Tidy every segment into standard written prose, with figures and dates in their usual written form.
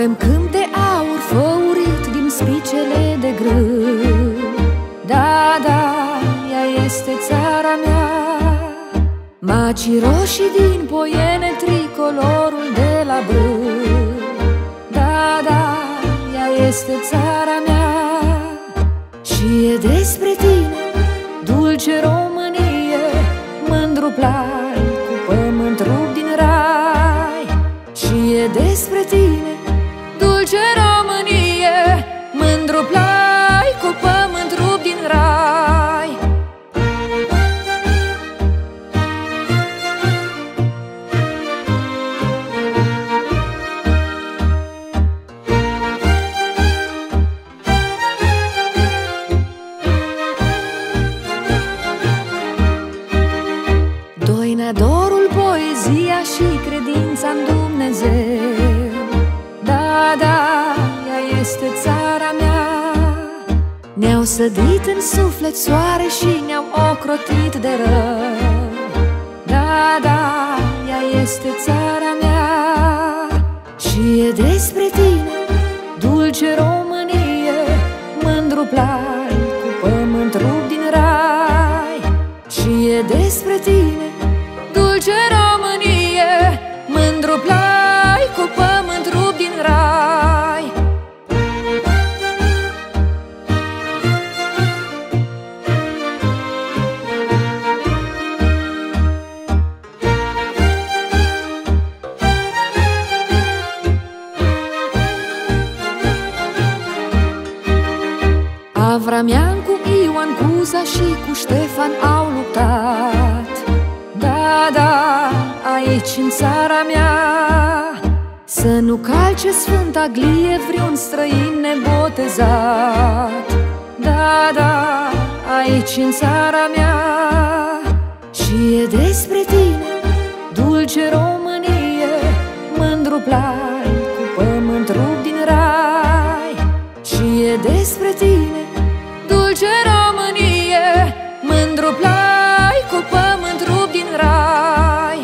Avem câmp de aur făurit din spicele de grâu. Da, da, ea este țara mea. Macii roșii din Poiene, tricolorul de la brâu. Da, da, ea este țara mea. Și e despre tine, dulce Românie, mândru plai cu pământ rupt din rai. Și e despre tine, dulce Românie, mândru plai cu pământ rupt din rai. Doina, dorul, poezia și credința-n Dumnezeu. Da, da, ea este țara mea. Ne-au sădit în suflet soare și ne-au ocrotit de rău. Da, da, ea este țara mea. Și e despre tine, dulce Românie, mândru plai cu pământ rupt din rai. Și e despre tine, dulce Românie, mândru plai cu pământ rupt din rai. Avramian cu Ioan Cuza și cu Ștefan au luptat. Da, da, aici în țara mea. Să nu calce Sfânta Glie vreun străin nebotezat. Da, da, aici în țara mea. Și e despre tine, dulce Românie, mândru plai cu pământ rupt din rai. Și e despre tine, dulce Românie, mândru plai cu pământ rupt din rai.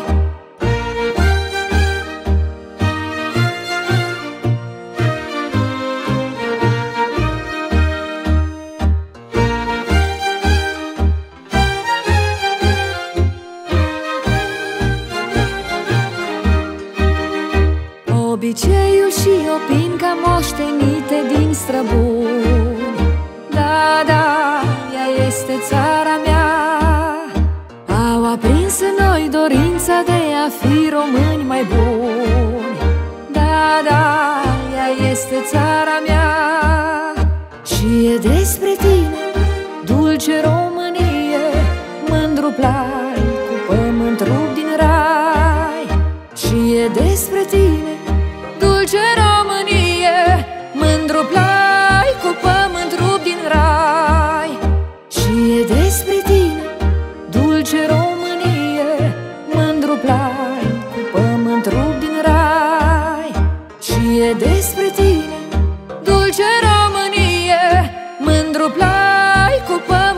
Obiceiul și opinca moștenite din străbuni. Da, da, ea este țara mea. Au aprins în noi dorința de a fi români mai buni. Da, da, ea este țara mea. Și e despre tine, dulce Românie, mândru plai cu pământ rupt din rai. Și e despre tine, dulce Românie, mândru plai cu pământ rupt din rai. Și e despre tine, dulce Românie, mândru plai cu pământ rupt din rai. Și e despre tine, dulce Românie, mândru plai cu pământ